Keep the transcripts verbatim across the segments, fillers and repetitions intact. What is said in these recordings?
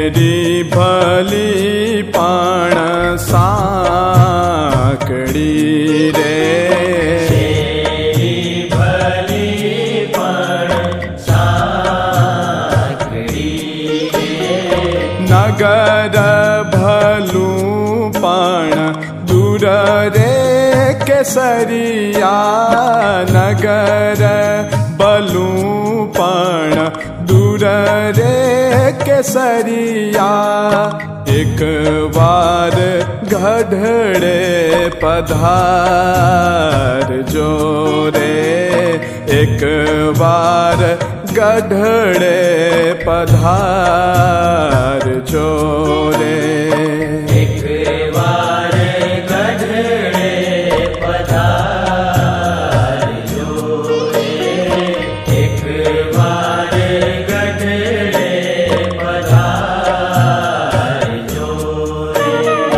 शेरी भली पण साकड़ी रे, शेरी भली पण साकड़ी रे। नगर भलू पण दूर रे केसरिया, नगर भलू पण दूर रे केसरिया। एक बार गढ़ड़े पधार जो रे, एक बार गढ़ड़े पधार जो रे। एक बार गढ़ड़े पधार जो रे, एक बार गढ़ड़े पधार जो रे।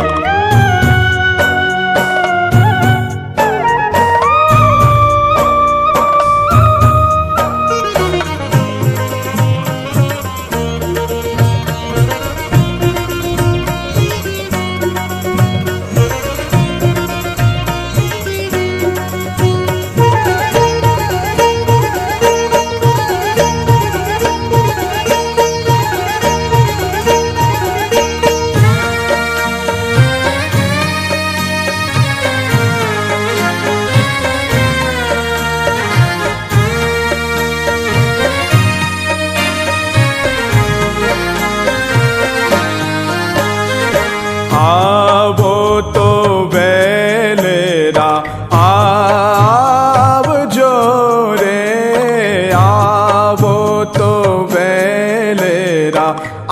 आवो तो वेलेरा आव जो रे, आवो तो वेलेरा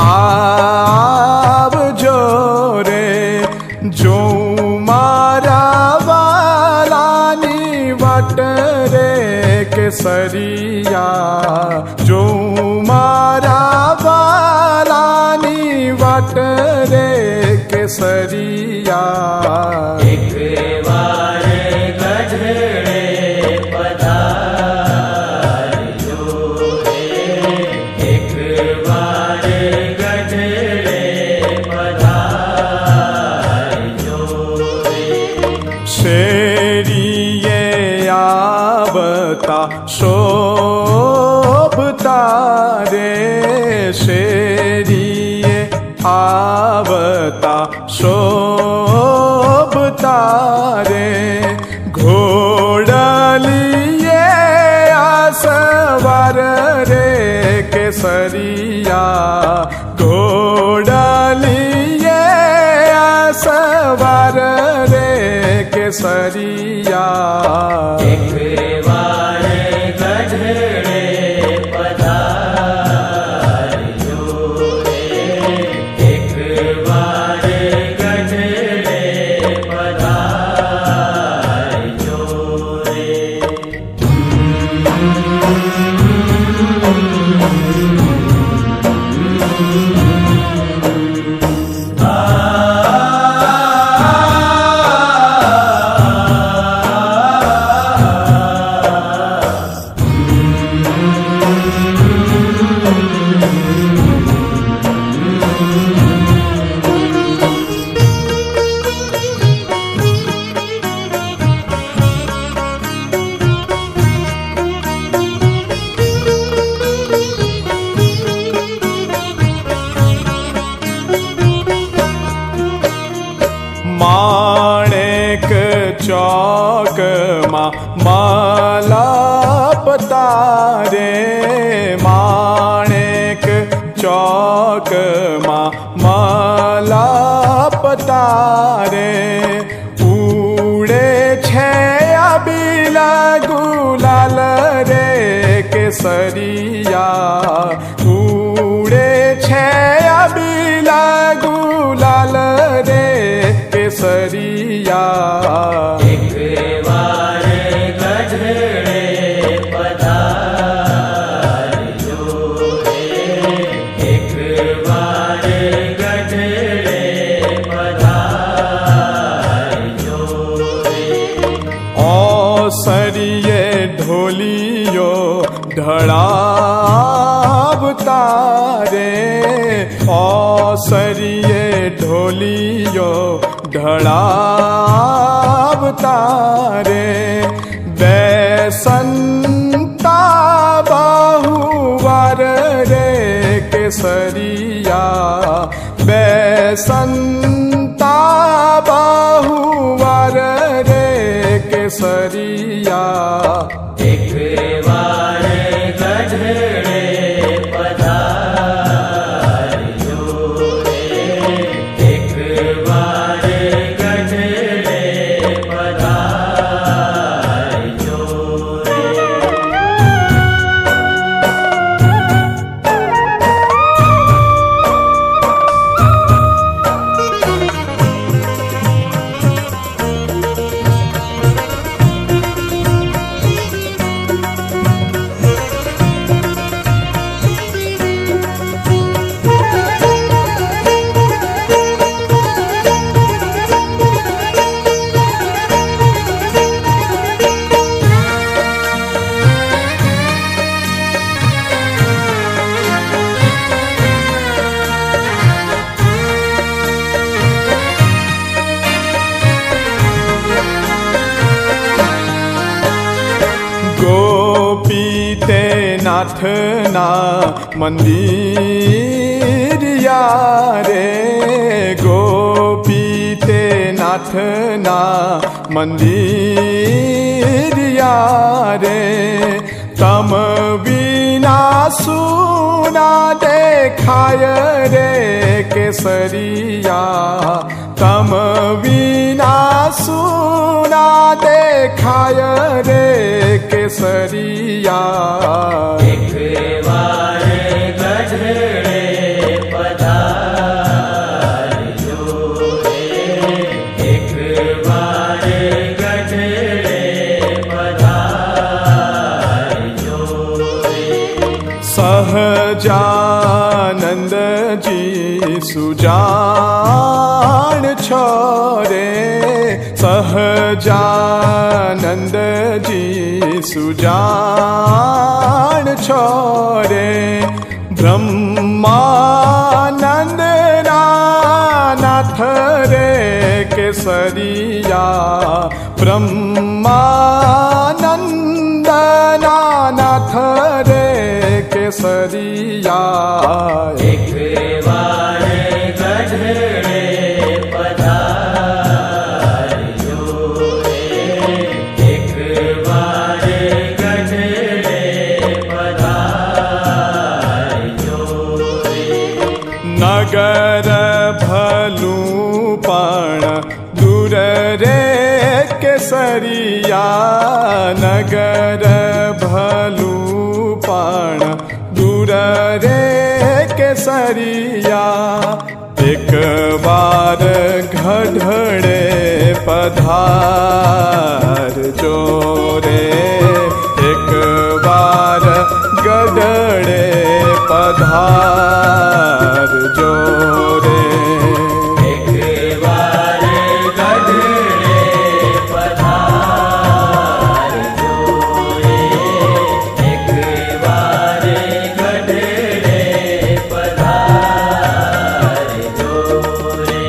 आव जो रे। जो मारा वालानी वट रे केसरिया, जो मारा वालानी वट रे केसरिया। एक बार गढ़ड़े पधार जो रे, एक बार गढ़ड़े पधार जो रे। शेरिये आवता शोभता रे, शेरिये आवता शोभता रे। घोड़लिए आसवर रे केसरिया, घोड़लिए आसवर रे केसरिया। एक बार गढ़ड़े पधार जो रे, एक बार गढ़ड़े पधार जो रे। माणेक चौक मा माला पतारे, माणेक चौक मा माला पतारे। उड़े छे अबीला गुलाल रे केसरिया, उड़े छे अबीला गुलाल रे केसरिया। एक बार गढ़ड़े पधार जो रे, एक बार गढ़ड़े पधार जो रे। औसरिये ढोलियो ढड़ाव तारे औसरिये ढोलियो ढड़ाव तारे बैसंता बाहुवर रे केसरिया बैसंता बाहुवर रे केसरिया एक बार गढ़ड़े पधारियो रे एक बार गढ़ड़े पधारियो रे। नाथना मंदिर यारे गोपीते नाथना मंदिर यारे तम बिना सुना देखाय रे केसरिया तम बिना सुना देखाय रे केसरिया एक बार गढ़ड़े पधारियो रे एक बार गढ़ड़े पधारियो रे। सहजानंद जी सुजान छोरे सहजानंद जी सुजान छोरे ब्रह्मानंद नाथ रे केसरिया ब्रह्मानंद नाथ रे केसरिया एक बार गढ़ड़े पधारियो रे एक बार गढ़ड़े पधारियो रे। नगर भलूपण दूर रे केसरिया नगर भलूपण दूर रे केसरिया एक बार गढ़ड़े पधार जोरे एक बार गढ़ड़े पधार जोरे एक बार गढ़ड़े पधारियो रे एक बार गढ़ड़े पधारियो रे।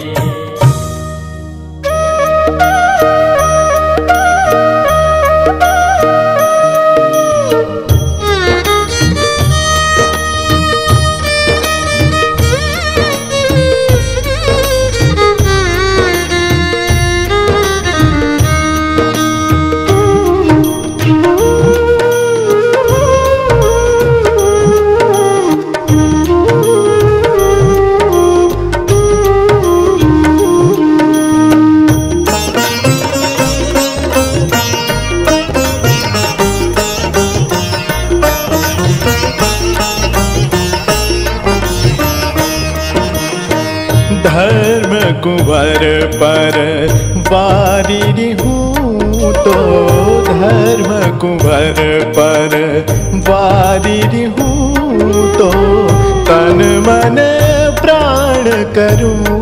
धर्म कुंवर पर बारी हूँ तो धर्म कुंवर पर बारी हूँ तो तन मन प्राण करूँ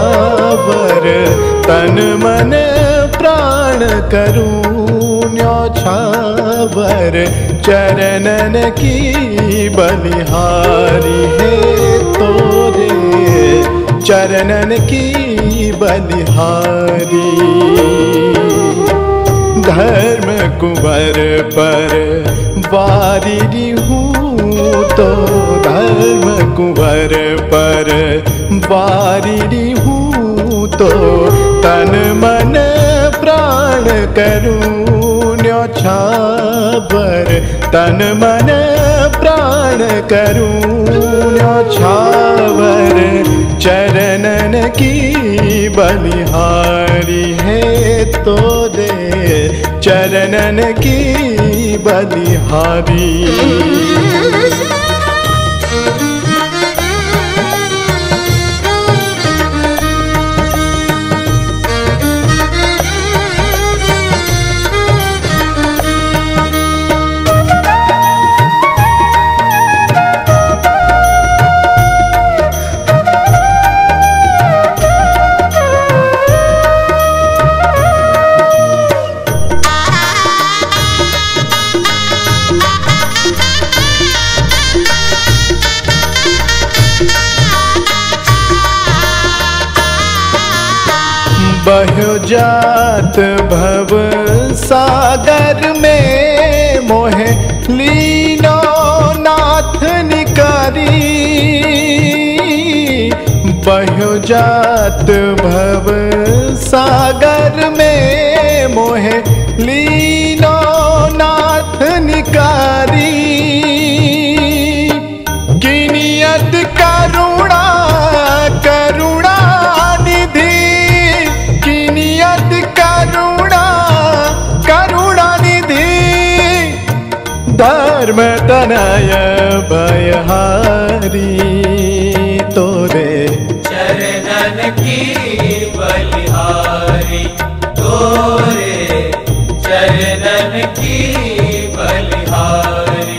न्यौछावर तन मन प्राण करूँ न्योछावर चरणन की बलिहारी है तोरे चरणन की बलिहारी। धर्म कुंवर पर वारिरी हूँ तो धर्म कुंवर पर वारिरी हूँ तो तन मन प्राण करूँ न्योछावर तन मन प्राण करूँ न्योछावर चरणन की बलिहारी है तोरे चरणन की बलिहारी। बह्यो जात भव सागर में मोहे लीनो नाथ निकारी। बह्यो जात भव सागर में मोहे लीनो नाथ निकारी। किनियत करुणा करुणा निधि किनियत करुणा करुणा निधि धर्म तनय भयहारी तोरे चरणन की बलिहारी तोरे चरणन की बलिहारी।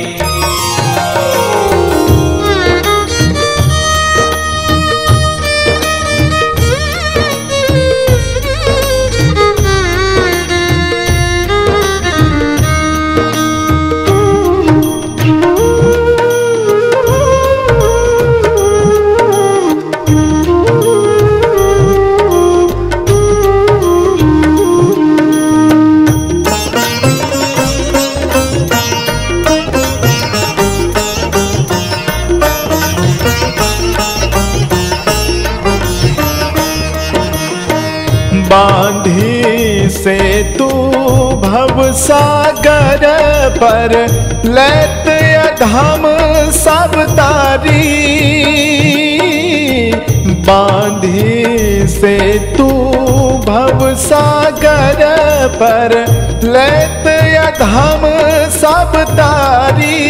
बांधी से तू भव सागर पर लैत अधम सब तारी। बांधी से तू भव सागर पर लैत अधम सब तारी।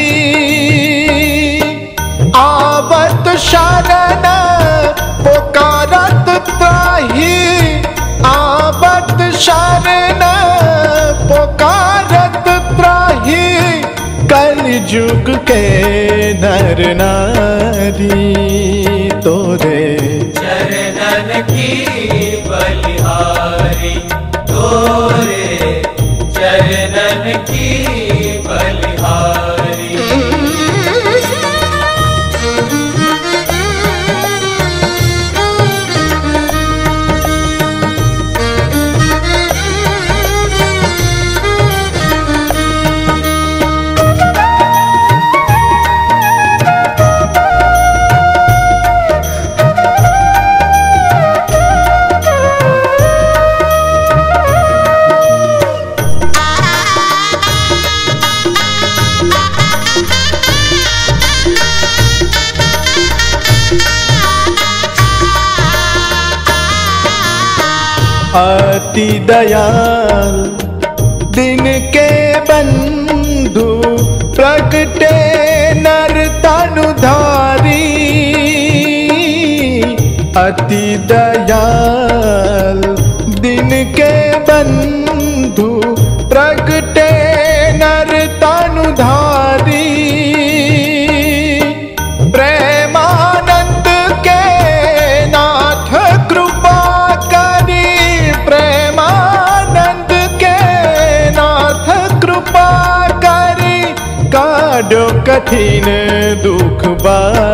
आवत शरण पुकारत त्राही आवत शरण पुकारत त्राही। कलयुग के नर नारी तोरे चरणन की बलिहारी तोरे चरणन की बलिहारी। अति दयाल दिन के बंधु प्रगटे नर तनुधारी। अति दयाल दिन के बंधु प्रगटे नर तनुधारी। प्रेमानंद के नाथ कृपा करी प्रेमानंद के नाथ कृपा ॾाढो कठिन दुख बार